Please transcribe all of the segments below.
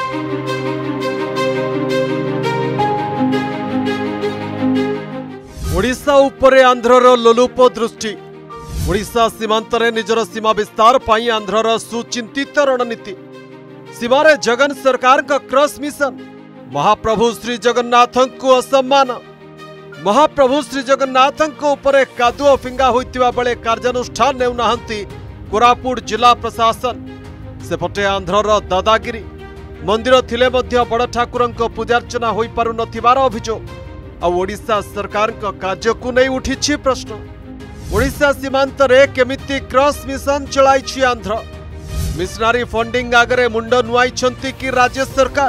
ओडिशा उपरे आंध्रर लोलुप दृष्टि। ओडिशा सीमांतरे निजर सीमा विस्तार पाई आंध्रर सुचिंतित रणनीति। सीमारे जगन सरकार का क्रॉस मिशन। महाप्रभु श्री जगन्नाथ को असम्मान। महाप्रभु श्री जगन्नाथ उपरे कादुओ फिंगा होइतिबा बेले कार्यानुष्ठान नेउनाहंती कोरापुट जिला प्रशासन। सेपटे आंध्रर दादागिरी। मंदिर थिले मध्य बड़ ठाकुरंक पूजार्चना होई पारु नथिबार अभियोग। आ ओडिशा सरकार का कार्य को नहीं उठी प्रश्न। ओडिशा सीमांत रे केमिति क्रॉस मिशन चलाई आंध्र। मिशनारी फंडिंग आगरे मुंड नुआई कि राज्य सरकार।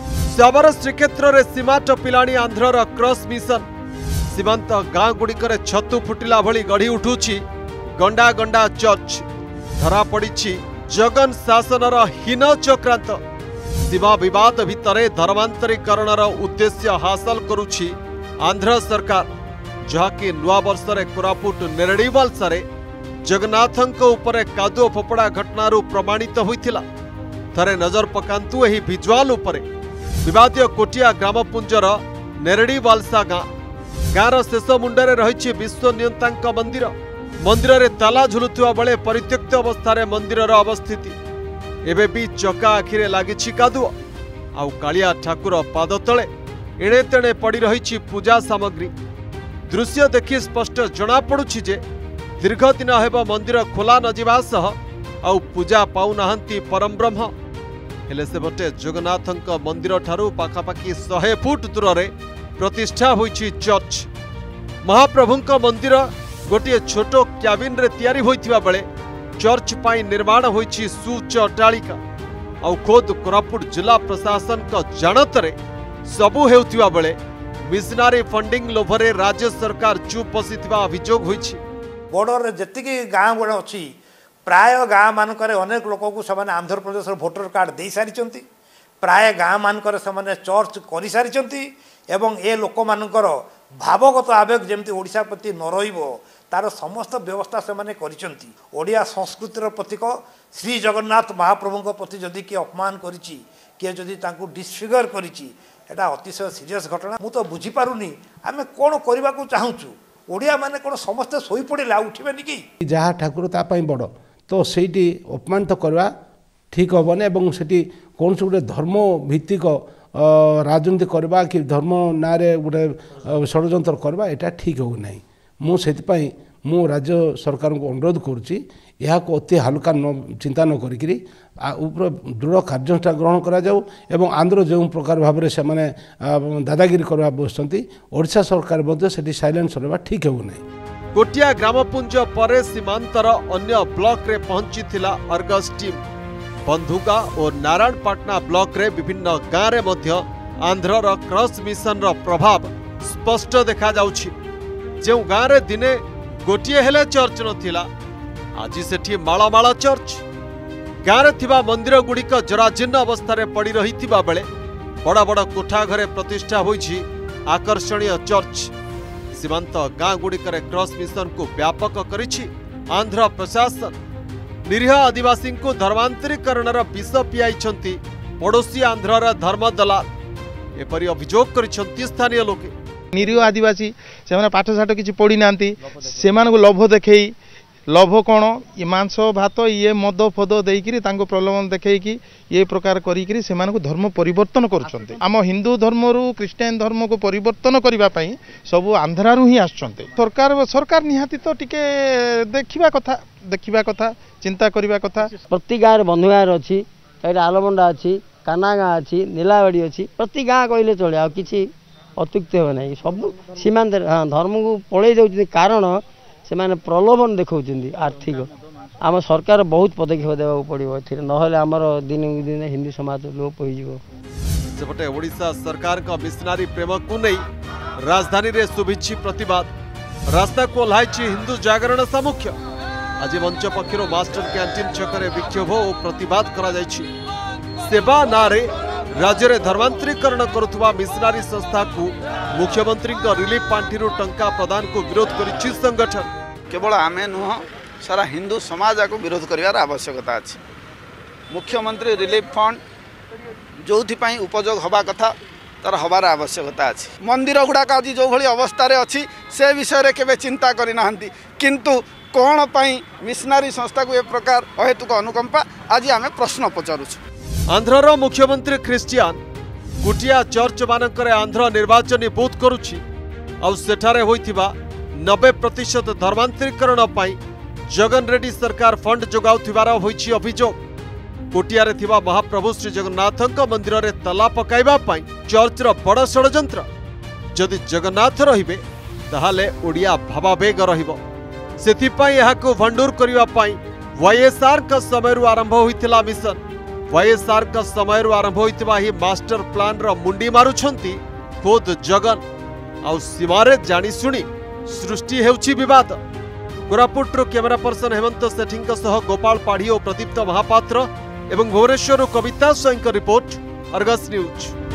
शबर श्रीक्षेत्र रे सीमा टपिलाणी आंध्रर क्रॉस मिशन। सीमांत गाँ गुड़िकर छतु फुटिला भली गढ़ी उठुछि गंडा गंडा चर्च। धरा पड़ी जगन शासनर हीन चक्रांत। सीमा विवाद भितरे धर्मांतरीकरणर उद्देश्य हासिल करुछि आंध्र सरकार। जहाँकि नुआ वर्षरे कोरापुट नेरड़ीवालसारे जगन्नाथंक उपरे कादुओ फोपड़ा घटनारू प्रमाणित होइथिला। थरे नजर पकांतु एही विजुआल उपरे। विवादीय कोटिया ग्रामपुंजर नेरड़ीवालसा गाँर शेष मुंडरे रहिछि विश्वनियंतांक मंदिर। मंदिर रे ताला झुलुथुवा बेले परित्यक्त अवस्थारे मंदिरर अवस्थिति। एबे भी चका आखिरे लागिछि कादुओ। आउ कालिया ठाकुर पाद तले एणे तेणे पड़ी रहिछि पूजा सामग्री। दृश्य देखि स्पष्ट जना पड़ुछि जे दीर्घ दिन हेब मंदिर खोला न जिबा सह आउ पूजा पाउनाहंती परम ब्रह्म। हेले सेबटे जगन्नाथंक मंदिर ठारू पाखापाखि 100 फुट दूर रे प्रतिष्ठा होइछि चर्च। महाप्रभुंक मंदिर गोटे छोट क्याबिन रे तैयारी होइथिबा बेले चर्च पाई निर्माण होइछि सुउच्च अट्टालिका। आउ खोद कोरापुट जिला प्रशासन का जानतरे सबु हेउथिबा बेले मिशनारी फंडिंग लोभरे राज्य सरकार चुप बसिथिबा अभियोग होइछि। बॉर्डर जेतिकी गाँ गुड़ा अच्छी प्राय गाँ मानकर अनेक लोक को समान आंध्र प्रदेश भोटर कार्ड दे सारी। प्राय गाँ मानकर से चर्च कर सारी एवं ए लोक मानकर भावगत आवेग जमती ओडिशा प्रति न रहिबो तार समस्त व्यवस्था से माने करिसंती। ओडिया संस्कृतिर प्रतीक श्री जगन्नाथ महाप्रभु प्रति जदि किए अपमान करिछि किए जदि तांकु डिसफिगर करिछि एटा अतिशय सीरियस घटना। मु तो बुझी पारुनी आमे कोन करबा को चाहूछु। ओडिया माने कोन समस्त सोई पड़िला उठिबेनी कि जहाँ ठाकुर ता पई बड़ तो सेठी अपमान तो करवा ठीक हेबने एवं सेठी कौन से गोटे धर्म भित्तिक राजनीति करवा कि धर्म नारे गोटे षड्यंत्र करवा एटा ठीक हो नहीं। मु राज्य सरकार को अनुरोध करुच्ची यहाँ को अति हालुका चिंता न करी दृढ़ कार्यानुष्ठान ग्रहण करा जाऊ एवं आंध्र जो प्रकार भाव से माने दादागिरी करवा बसती ओडिशा सरकार मध्य सेठी साइलेंस रहबा ठीक हो नहीं। कोटिया ग्रामपुंज परे सीमांतर अन्य ब्लॉक रे पहुंची अर्गस टीम। बंधुगा और नारायणपाटना ब्लॉक रे विभिन्न गाँव रे मध्य आंध्रर क्रॉस मिशन रो प्रभाव स्पष्ट देखा जाउछि। जो गाँव रे दिने गोटिए हेले चर्च नथिला आज सेठी माळमाळ चर्च। गाँव रे थिबा मंदिर गुड़िक जराजीर्ण अवस्था रे पड़ी रहिथिबा बेले बड़ बड़ कोठा घरे प्रतिष्ठा होइछि आकर्षणीय चर्च। सीमांत गाँ गुड़िकर क्रॉस मिशन को व्यापक करिछि आंध्र प्रशासन। निरीह आदिवासी को धर्मांतरीकरणर विष पियाइछंती पड़ोसी आंध्रर धर्म दलाल। एपरि अभियोग करिछंती स्थानीय लोके। निरीह आदिवासी से पाठ साठ किसी पढ़ी ना से लोभ देखे लोभ कौन ये मांस भात ये मद फद देकर प्रलोभन देखी ये प्रकार करी से धर्म परिवर्तन कर आम हिंदू धर्म रु क्रिश्चियन धर्म को परिवर्तन करने सब आंध्रारू ही आसुँच। सरकार निहाती तो टिके देखा कथा चिंता करने कथा। प्रति गाँव बंधुगार अच्छी आलमंडा अच्छी काना गाँ अच्छी नीलावाड़ी अच्छी प्रति गाँ कहले चले आ कि अत्युक्ति हो ना सब सीमांत धर्म को पलि जाऊँ कारण से माने प्रलोभन देखा आर्थिक आम सरकार बहुत पदक्षेप देवा पड़ो ना आमर दिन दिन हिंदू समाज लोप होपटे ओडिशा सरकार का मिशनारी प्रेम को नहीं राजधानी रे शुभिछि प्रतिवाद। रास्ता को ओह्लाइछि हिंदू जागरण सामुख्य। आज मंच पक्षर मास्टर कैंटीन छकरे विक्षोभ और प्रतिवाद करा जायछि। सेवा नारे राज्य में धर्मांतरीकरण करुवा मिशनारी संस्था को मुख्यमंत्री रिलीफ पांठी टंका प्रदान को विरोध करिछि संगठन। केवल आमे नुह सारा हिंदू समाज को विरोध करिवार आवश्यकता अछि। मुख्यमंत्री रिलीफ फंड जो उपयोग हवा कथा तार हबार आवश्यकता अच्छी मंदिर गुड़ाक आज जो भाई अवस्था अच्छी से विषय केवे चिंता करना किंतु कौन पाई मिशनारी संस्था को ए प्रकार अहेतुक अनुकंपा आज आम प्रश्न पचारुछु। आंध्रर मुख्यमंत्री क्रिस्टियान गुटिया चर्च मानकरे आंध्र निर्वाचनी बूथ करुछि आउ सेठारे होइथिबा 90% धर्मांतरीकरण पाई जगन रेड्डी सरकार फंड जोगाउथिबार होइछि अभियोग। कोटियारे थिबा महाप्रभु श्री जगन्नाथक मंदिर रे तला पकाइबा पाई चर्चर बड़ षडयंत्र। जदि जगन्नाथ रहिबे ताहाले ओडिया भावावेग रहिबो सेथिपाई एहाकु भंडूर करिबा पाई वाईएसआर का समयरु आरंभ होइतिला मिशन। वाईएसआर का समयरु आरंभ होइतिबा ही मास्टर प्लान रो मुंडी मारुछंती खुद जगन आउ सीमारे जानी सुनी सृष्टि हेउछि विवाद। कोरापुटरू कैमरा पर्सन हेमंत सेठींक सह गोपाल पाढ़ी और प्रदीप्त महापात्र एवं भुवनेश्वर कविता स्वयं रिपोर्ट अर्गस न्यूज।